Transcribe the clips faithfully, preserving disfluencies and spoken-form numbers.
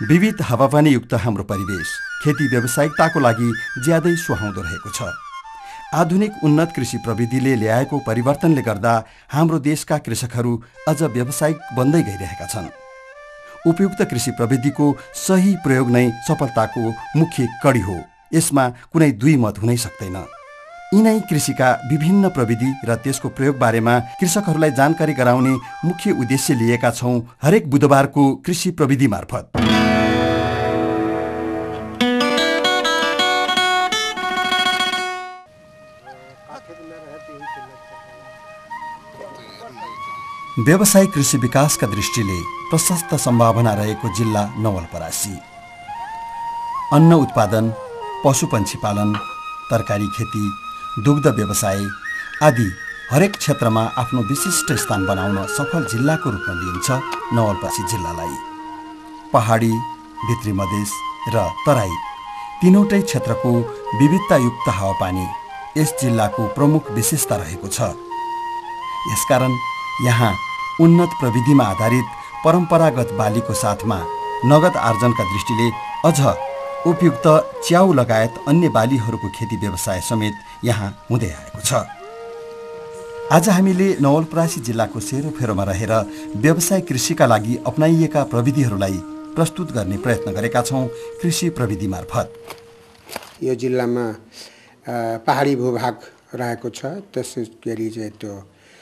विविध हावापानीयुक्त हाम्रो परिवेश खेती व्यावसायिकताको लागि ज्यादै सुहाउँदो रहेको छ। आधुनिक उन्नत कृषि प्रविधिले ल्याएको परिवर्तनले गर्दा हाम्रो देशका कृषकहरू अझ व्यावसायिक बन्दै गइरहेका छन्। उपयुक्त कृषि प्रविधिको सही प्रयोग नै सफलताको मुख्य कडी हो, यसमा कुनै दुई मत हुनै सक्दैन। यिनै कृषिका विभिन्न प्रविधि र त्यसको प्रयोग बारेमा कृषकहरूलाई जानकारी गराउने मुख्य उद्देश्य लिएका छौं हरेक बुधबारको कृषि प्रविधि मार्फत। व्यावसायिक कृषि विकासका दृष्टिले प्रशस्त सम्भावना रहेको जिल्ला नवलपरासी। अन्न उत्पादन, पशुपन्छी पालन, तरकारी खेती, दुग्ध व्यवसाय आदि हरेक क्षेत्रमा आफ्नो विशिष्ट स्थान बनाउन सफल जिल्लाको रूपमा लिइन्छ नवलपरासी जिल्लालाई। पहाडी, भित्री मधेस र तराई तीनवटै क्षेत्रको विविधतायुक्त हावापानी यस जिल्लाको प्रमुख विशेषता रहेको छ। यसकारण यहाँ उन्नत प्रविधिमा आधारित परम्परागत बालीको साथमा नगद आर्जनका दृष्टिले अझ उपयुक्त च्याउ लगायत अन्य बालीहरूको खेती व्यवसाय समेत यहाँ हुँदै आएको छ। आज हामीले नवलपरासी जिल्लाको सेरोफेरोमा रहेर व्यवसाय कृषिका लागि अपनाइएका प्रविधिहरूलाई प्रस्तुत गर्ने प्रयत्न गरेका छौँ कृषि प्रविधि मार्फत। यो जिल्लामा पहाडी भूभाग रहेको छ, त्यसै गरी चाहिँ त्यो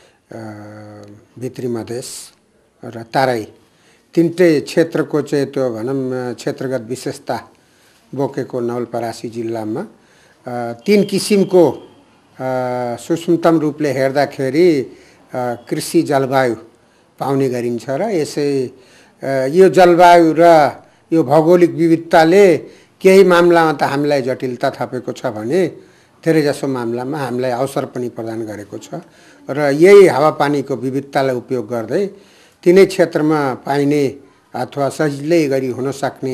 भित्री मधेस र तराई तिनटै क्षेत्रको चाहिँ त्यो भनौँ क्षेत्रगत विशेषता बोकेको नवलपरासी जिल्लामा तीन किसिमको सूक्ष्मतम रूपले हेर्दाखेरि कृषि जलवायु पाउने गरिन्छ र यसै यो जलवायु र यो भौगोलिक विविधताले केही मामलामा त हामीलाई जटिलता थपेको छ भने धेरैजसो मामलामा हामीलाई अवसर पनि प्रदान गरेको छ र यही हावापानीको विविधतालाई उपयोग गर्दै तिनै क्षेत्रमा पाइने अथवा सजिलै गरी हुन सक्ने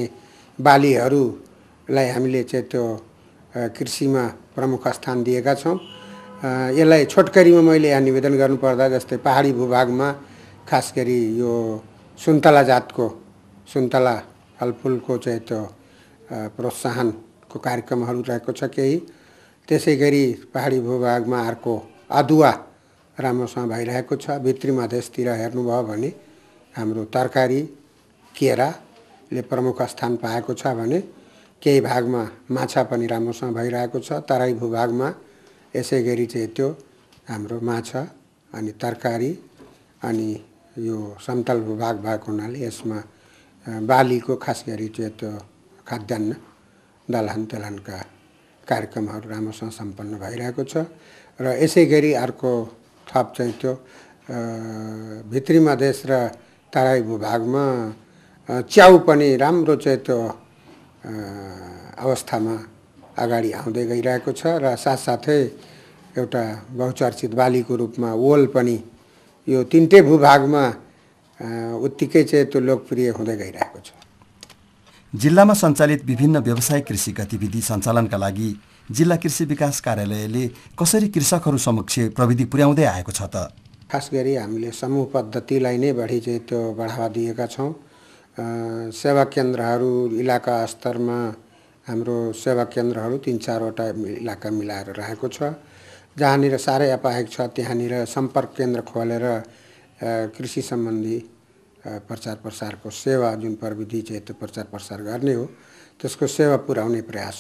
बालीहरूलाई हामीले चाहिँ त्यो कृषिमा प्रमुख स्थान दिएका छौँ। यसलाई छोटकरीमा मैले यहाँ निवेदन गर्नुपर्दा जस्तै पहाडी भूभागमा खास गरी यो सुन्तला जातको सुन्तला फलफुलको चाहिँ त्यो प्रोत्साहनको कार्यक्रमहरू रहेको छ केही। त्यसै गरी पहाडी भूभागमा अर्को अदुवा राम्रोसँग भइरहेको छ। भित्री मधेसतिर हेर्नुभयो भने हाम्रो तरकारी केराले प्रमुख स्थान पाएको छ भने केही भागमा माछा पनि राम्रोसँग भइरहेको छ। तराई भूभागमा यसै गरी चाहिँ त्यो हाम्रो माछा अनि तरकारी अनि यो समतल भूभाग भएको हुनाले यसमा बालीको खास गरी चाहिँ त्यो खाद्यान्न दलहन तेलहनका कार्यक्रमहरू राम्रोसँग सम्पन्न भइरहेको छ। र यसै गरी अर्को थप चाहिँ त्यो भित्री मधेस र तराई भूभागमा च्याउ पनि राम्रो चाहिँ त्यो अवस्थामा अगाडि आउँदै गइरहेको छ र साथसाथै एउटा बहुचर्चित बालीको रूपमा ओल पनि यो तिनटै भूभागमा उत्तिकै चाहिँ त्यो लोकप्रिय हुँदै गइरहेको छ। जिल्लामा सञ्चालित विभिन्न व्यवसायिक कृषि गतिविधि सञ्चालनका लागि जिल्ला कृषि विकास कार्यालयले कसरी कृषकहरू समक्ष प्रविधि पुर्याउँदै आएको छ त? खास गरी हामीले समूह पद्धतिलाई नै बढी चाहिँ त्यो बढावा दिएका छौँ। सेवा केन्द्रहरू इलाका स्तरमा हाम्रो सेवा केन्द्रहरू तीन चारवटा इलाका मिलाएर रहेको छ। जहाँनिर साह्रै अपायक छ त्यहाँनिर सम्पर्क केन्द्र खोलेर कृषि सम्बन्धी प्रचार प्रसारको सेवा जुन प्रविधि चाहिँ त्यो प्रचार प्रसार गर्ने हो त्यसको सेवा पुर्याउने प्रयास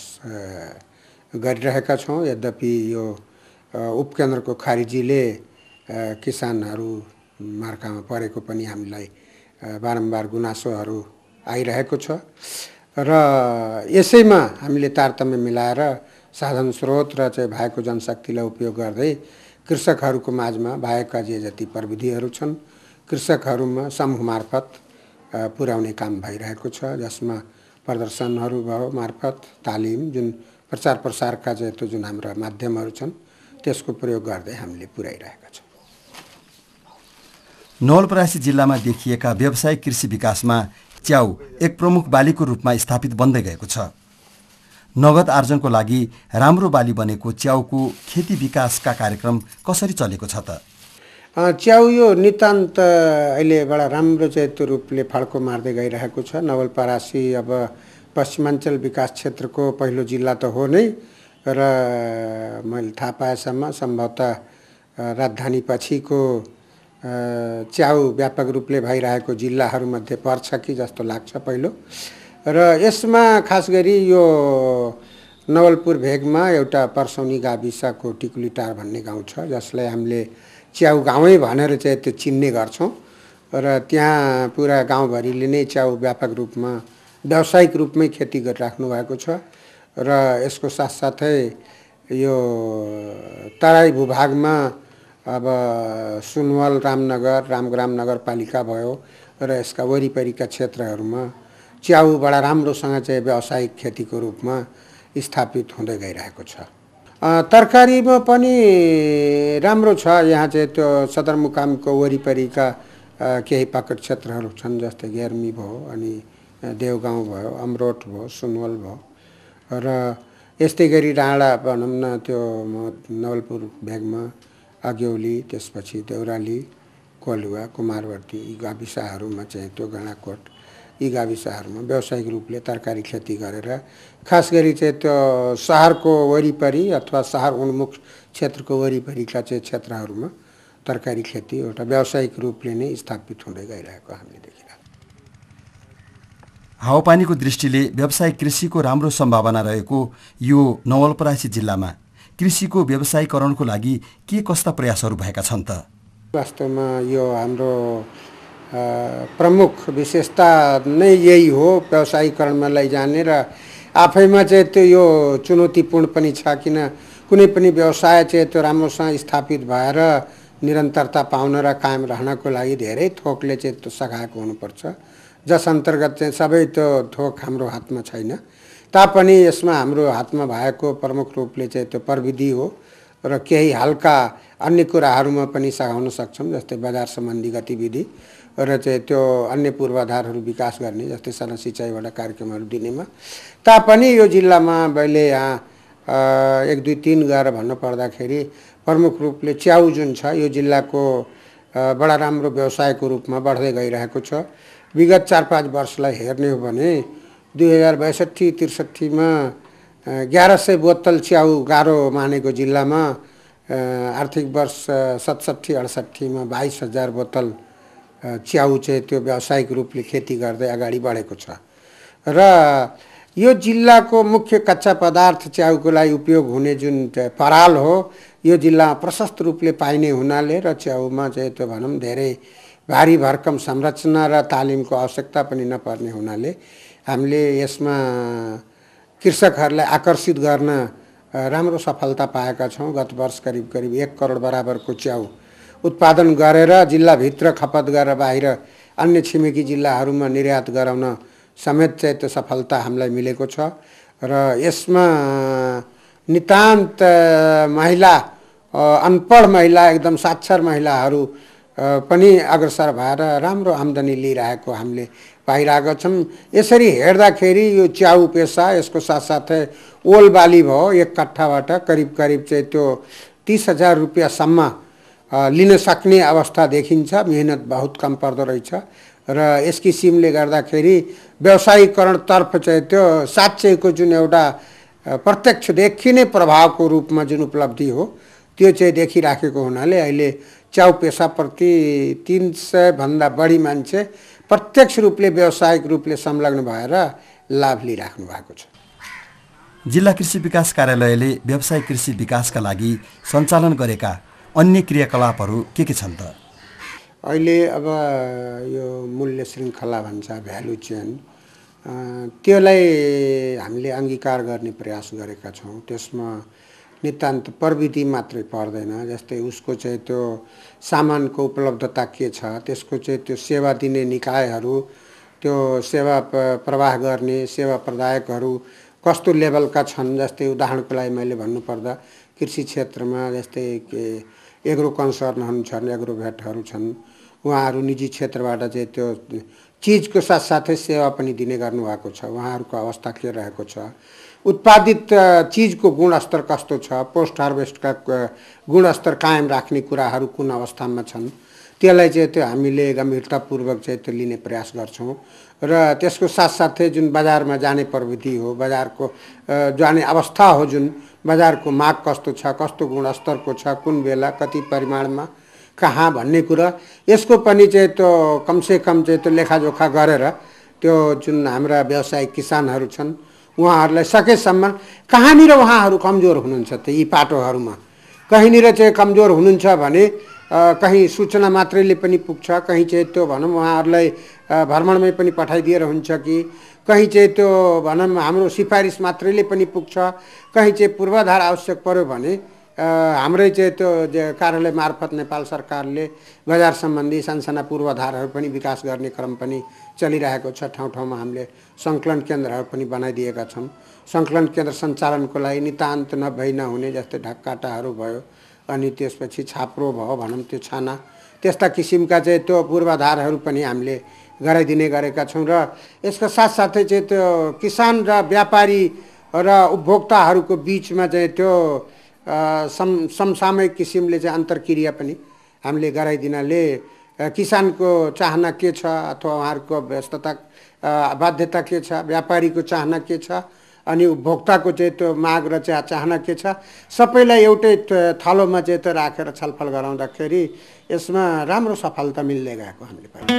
गरिरहेका छौँ। यद्यपि यो उपकेन्द्रको खारिजीले किसानहरू मार्कामा परेको पनि हामीलाई बारम्बार गुनासोहरू आइरहेको छ र यसैमा हामीले तारतम्य मिलाएर साधन स्रोत र चाहिँ भएको जनशक्तिलाई उपयोग गर्दै कृषकहरूको माझमा भएका जे जति प्रविधिहरू छन् कृषकहरूमा समूह मार्फत पुर्याउने काम भइरहेको छ, जसमा प्रदर्शनहरू भयो मार्फत तालिम जुन प्रचार प्रसारका चाहिँ त्यो जुन हाम्रा माध्यमहरू छन् त्यसको प्रयोग गर्दै हामीले पुर्याइरहेका छौँ। नवलपरासी जिल्लामा देखिएका व्यावसायिक कृषि विकासमा च्याउ एक प्रमुख बालीको रूपमा स्थापित बन्दै गएको छ। नगद आर्जनको लागि राम्रो बाली बनेको च्याउको खेती विकासका कार्यक्रम कसरी चलेको छ त? च्याउ यो नितान्त अहिले बडा राम्रो चाहिँ त्यो रूपले फड्को मार्दै गइरहेको छ। नवलपरासी अब पश्चिमाञ्चल विकास क्षेत्रको पहिलो जिल्ला त हो नै, र मैले थाहा पाएसम्म सम्भवतः राजधानी पछिको च्याउ व्यापक रूपले भइरहेको जिल्लाहरूमध्ये पर्छ कि जस्तो लाग्छ पहिलो। र यसमा खास गरी यो नवलपुर भेगमा एउटा पर्सौनी गाविसको टिकुलिटार भन्ने गाउँ छ, जसलाई हामीले च्याउ गाउँै भनेर चाहिँ त्यो चिन्ने गर्छौँ। र त्यहाँ पुरा गाउँभरिले नै च्याउ व्यापक रूपमा व्यावसायिक रूपमै खेती गरिराख्नु भएको छ। र यसको साथसाथै यो तराई भूभागमा अब सुनवल, रामनगर, रामग्राम नगरपालिका भयो र यसका वरिपरिका क्षेत्रहरूमा च्याउ बडा राम्रोसँग चाहिँ व्यावसायिक खेतीको रूपमा स्थापित हुँदै गइरहेको छ। तरकारीमा पनि राम्रो छ। यहाँ चाहिँ त्यो सदरमुकामको वरिपरिका केही पकड क्षेत्रहरू छन्, जस्तै गेर्मी भयो, अनि देवगाउँ भयो, अमरोट भयो, सुनवल भयो, र यस्तै गरी राणा भनौँ न त्यो नवलपुर भेगमा अग्यौली, त्यसपछि देउराली, कोलुवा, कुमारवर्ती यी गाविसहरूमा चाहिँ त्यो गैँडाकोट यी गाविसहरूमा व्यावसायिक रूपले तरकारी खेती गरेर खास गरी चाहिँ त्यो सहरको वरिपरि अथवा सहर उन्मुख क्षेत्रको वरिपरिका चाहिँ क्षेत्रहरूमा तरकारी खेती एउटा व्यावसायिक रूपले नै स्थापित हुँदै गइरहेको हामीले देखिरहेको। हावापानीको दृष्टिले व्यावसायिक कृषिको राम्रो सम्भावना रहेको यो नवलपरासी जिल्लामा कृषिको व्यावसायीकरणको लागि के कस्ता प्रयासहरू भएका छन् त? वास्तवमा यो हाम्रो प्रमुख विशेषता नै यही हो, व्यावसायीकरणमा लैजाने। र आफैमा चाहिँ त्यो यो चुनौतीपूर्ण पनि छ, किन कुनै पनि व्यवसाय चाहिँ त्यो राम्रोसँग स्थापित भएर निरन्तरता पाउन र कायम रहनको लागि धेरै थोकले चाहिँ त्यो सघाएको हुनुपर्छ, जस अन्तर्गत चाहिँ सबै त्यो थोक हाम्रो हातमा छैन। तापनि यसमा हाम्रो हातमा भएको प्रमुख रूपले चाहिँ त्यो प्रविधि हो र केही हल्का अन्य कुराहरूमा पनि सघाउन सक्छौँ, जस्तै बजार सम्बन्धी गतिविधि र चाहिँ त्यो अन्य पूर्वाधारहरू विकास गर्ने, जस्तै सरल सिँचाइबाट कार्यक्रमहरू दिनेमा। तापनि यो जिल्लामा मैले यहाँ एक दुई तिन गएर भन्नु पर्दाखेरि प्रमुख रूपले च्याउ जुन छ यो जिल्लाको बडा राम्रो व्यवसायको रूपमा बढ्दै गइरहेको छ। विगत चार पाँच वर्षलाई हेर्ने हो भने दुई हजार बैसठी त्रिसठीमा एघार सय बोतल च्याउ गाह्रो मानेको जिल्लामा आर्थिक वर्ष सतसट्ठी अडसट्ठीमा बाइस हजार बोतल च्याउ चाहिँ त्यो व्यावसायिक रूपले खेती गर्दै अगाडि बढेको छ। र यो जिल्लाको मुख्य कच्चा पदार्थ च्याउको लागि उपयोग हुने जुन पराल हो यो जिल्लामा प्रशस्त रूपले पाइने हुनाले र च्याउमा चाहिँ त्यो भनौँ धेरै भारी भरकम संरचना र तालिमको आवश्यकता पनि नपर्ने हुनाले हामीले यसमा कृषकहरूलाई आकर्षित गर्न राम्रो सफलता पाएका छौँ। गत वर्ष करिब करिब एक करोड बराबरको च्याउ उत्पादन गरेर जिल्लाभित्र खपत गरेर बाहिर अन्य छिमेकी जिल्लाहरूमा निर्यात गराउन समेत चाहिँ त्यो सफलता हामीलाई मिलेको छ। र यसमा नितान्त महिला, अनपढ महिला, एकदम साक्षर महिलाहरू पनि अग्रसर भएर राम्रो आम्दानी लिइरहेको हामीले पाइरहेका छौँ। यसरी हेर्दाखेरि यो च्याउ पेसा यसको साथसाथै ओल बाली भयो, एक कट्ठाबाट करिब करिब चाहिँ त्यो तीस हजार रुपियाँसम्म लिन सक्ने अवस्था देखिन्छ। मेहनत बहुत कम पर्दो रहेछ र यस किसिमले गर्दाखेरि व्यावसायीकरणतर्फ चाहिँ त्यो साँच्चैको जुन एउटा प्रत्यक्ष देखिने प्रभावको रूपमा जुन उपलब्धि हो त्यो चाहिँ देखिराखेको हुनाले अहिले च्याउ पेसाप्रति तीन सय भन्दा बढी मान्छे प्रत्यक्ष रूपले व्यावसायिक रूपले संलग्न भएर लाभ लिइराख्नु भएको छ। जिल्ला कृषि विकास कार्यालयले व्यावसायिक कृषि विकासका लागि सञ्चालन गरेका अन्य क्रियाकलापहरू के के छन् त? अहिले अब यो मूल्य श्रृङ्खला भन्छ, भ्यालु चेन, त्यसलाई हामीले अङ्गीकार गर्ने प्रयास गरेका छौँ। त्यसमा नितान्त प्रविधि मात्रै पर्दैन, जस्तै उसको चाहिँ त्यो सामानको उपलब्धता के छ, त्यसको चाहिँ त्यो सेवा दिने निकायहरू, त्यो सेवा प्रवाह गर्ने सेवा प्रदायकहरू कस्तो लेभलका छन्। जस्तै उदाहरणको लागि मैले भन्नुपर्दा कृषि क्षेत्रमा जस्तै एग्रो कन्सर्नहरू छन्, एग्रोभेटहरू छन्, उहाँहरू निजी क्षेत्रबाट चाहिँ त्यो चिजको साथसाथै सेवा पनि दिने गर्नुभएको छ। उहाँहरूको अवस्था के रहेको छ, उत्पादित चिजको गुणस्तर कस्तो छ, पोस्ट हार्भेस्टका गुणस्तर कायम राख्ने कुराहरू कुन अवस्थामा छन्, त्यसलाई चाहिँ त्यो हामीले गम्भीरतापूर्वक चाहिँ त्यो लिने प्रयास गर्छौँ। र त्यसको साथसाथै जुन बजारमा जाने प्रविधि हो, बजारको जाने अवस्था हो, जुन बजारको माग कस्तो छ, कस्तो गुणस्तरको छ, कुन बेला कति परिमाणमा कहाँ भन्ने कुरा, यसको पनि चाहिँ त्यो कमसेकम चाहिँ त्यो लेखाजोखा गरेर त्यो जुन हाम्रा व्यावसायिक किसानहरू छन् उहाँहरूलाई सकेसम्म कहाँनिर उहाँहरू कमजोर हुनुहुन्छ त यी पाटोहरूमा, कहीँनिर चाहिँ कमजोर हुनुहुन्छ भने कहीँ सूचना मात्रैले पनि पुग्छ, कहीँ चाहिँ त्यो भनौँ उहाँहरूलाई भ्रमणमै पनि पठाइदिएर हुन्छ कि कहीँ चाहिँ त्यो भनौँ हाम्रो सिफारिस मात्रैले पनि पुग्छ, कहीँ चाहिँ पूर्वाधार आवश्यक पर्यो भने हाम्रै चाहिँ त्यो कार्यालय मार्फत नेपाल सरकारले बजार सम्बन्धी सानसाना पूर्वाधारहरू पनि विकास गर्ने क्रम पनि चलिरहेको छ। ठाउँ ठाउँमा हामीले सङ्कलन केन्द्रहरू पनि बनाइदिएका छौँ। सङ्कलन केन्द्र सञ्चालनको लागि नितान्त नभई नहुने जस्तै ढककाटाहरू भयो, अनि त्यसपछि छाप्रो भयो भनौँ, त्यो छाना, त्यस्ता किसिमका चाहिँ त्यो पूर्वाधारहरू पनि हामीले गराइदिने गरेका छौँ। र यसका साथसाथै चाहिँ त्यो किसान र व्यापारी र उपभोक्ताहरूको बिचमा चाहिँ त्यो सम समसामयिक किसिमले चाहिँ अन्तर्क्रिया पनि हामीले गराइदिनाले किसानको चाहना के छ अथवा उहाँहरूको व्यस्तता बाध्यता के छ, व्यापारीको चाहना के छ, अनि उपभोक्ताको चाहिँ त्यो माग र चाहिँ चाहना के छ, सबैलाई एउटै थलोमा चाहिँ त्यो राखेर छलफल गराउँदाखेरि यसमा राम्रो सफलता मिल्दै गएको हामीले पायौँ।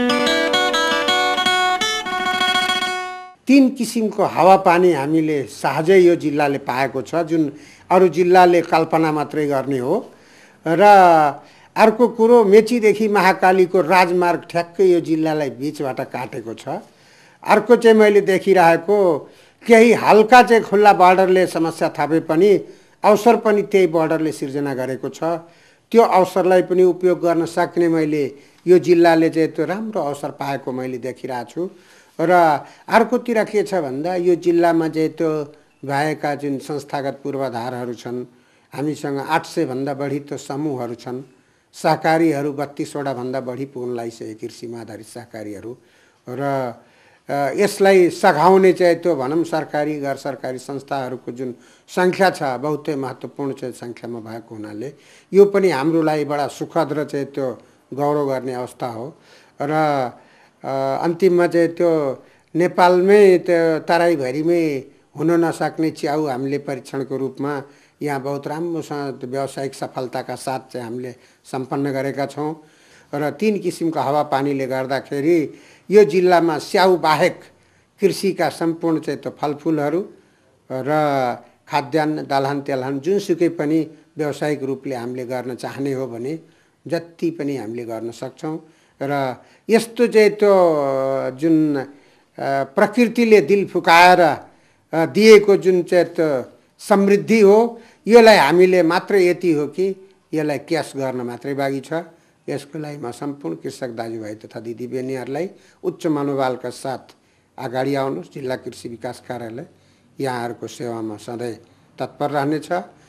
तीन किसिमको हावापानी हामीले सहजै यो जिल्लाले पाएको छ, जुन अरू जिल्लाले कल्पना मात्रै गर्ने हो। र अर्को कुरो, मेचीदेखि महाकालीको राजमार्ग ठ्याक्कै यो जिल्लालाई बिचबाट काटेको छ। अर्को चाहिँ मैले देखिरहेको केही हल्का चाहिँ खुल्ला बर्डरले समस्या थापे पनि अवसर पनि त्यही बर्डरले सिर्जना गरेको छ। त्यो अवसरलाई पनि उपयोग गर्न सक्ने मैले यो जिल्लाले चाहिँ त्यो राम्रो अवसर पाएको मैले देखिरहेको छु। र अर्कोतिर के छ भन्दा यो जिल्लामा चाहिँ त्यो भएका जुन संस्थागत पूर्वाधारहरू छन्, हामीसँग आठ सय भन्दा बढी त्यो समूहहरू छन्, सहकारीहरू बत्तीसवटा भन्दा बढी पुग्न लागिसके कृषिमा आधारित सहकारीहरू। र यसलाई सघाउने चाहिँ त्यो भनौँ सरकारी गैर सरकारी संस्थाहरूको जुन सङ्ख्या छ बहुतै महत्त्वपूर्ण चाहिँ सङ्ख्यामा भएको हुनाले यो पनि हाम्रो लागि बडा सुखद र चाहिँ त्यो गौरव गर्ने अवस्था हो। र अन्तिममा चाहिँ त्यो नेपालमै त्यो तराईभरिमै हुन नसक्ने च्याउ हामीले परीक्षणको रूपमा यहाँ बहुत राम्रोसँग व्यावसायिक सफलताका साथ चाहिँ हामीले सम्पन्न गरेका छौँ। र तीन किसिमको हावापानीले गर्दाखेरि यो जिल्लामा स्याउ बाहेक कृषिका सम्पूर्ण चाहिँ त्यो फलफुलहरू र खाद्यान्न, दलहन तेलहन जुनसुकै पनि व्यावसायिक रूपले हामीले गर्न चाहने हो भने जति पनि हामीले गर्न सक्छौँ। र यस्तो चाहिँ त्यो जुन प्रकृतिले दिल फुकाएर दिएको जुन चाहिँ त्यो समृद्धि हो, यसलाई हामीले मात्र यति हो कि यसलाई क्यास गर्न मात्रै बाँकी छ। यसको लागि म सम्पूर्ण कृषक दाजुभाइ तथा दिदीबहिनीहरूलाई उच्च मनोबलका साथ अगाडि आउनुहोस्। जिल्ला कृषि विकास कार्यालय यहाँहरूको सेवामा सधैँ तत्पर रहनेछ।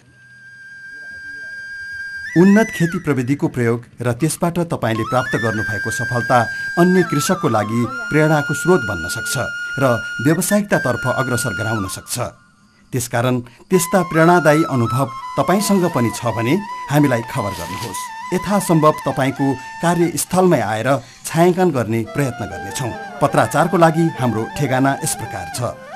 उन्नत खेती प्रविधिको प्रयोग र त्यसबाट तपाईँले प्राप्त गर्नुभएको सफलता अन्य कृषकको लागि प्रेरणाको स्रोत बन्न सक्छ र व्यावसायिकतातर्फ अग्रसर गराउन सक्छ। त्यसकारण त्यस्ता प्रेरणादायी अनुभव तपाईँसँग पनि छ भने हामीलाई खबर गर्नुहोस्। यथासम्भव तपाईँको कार्यस्थलमै आएर छायाङ्कन गर्ने प्रयत्न गर्नेछौँ। पत्राचारको लागि हाम्रो ठेगाना यस प्रकार छ।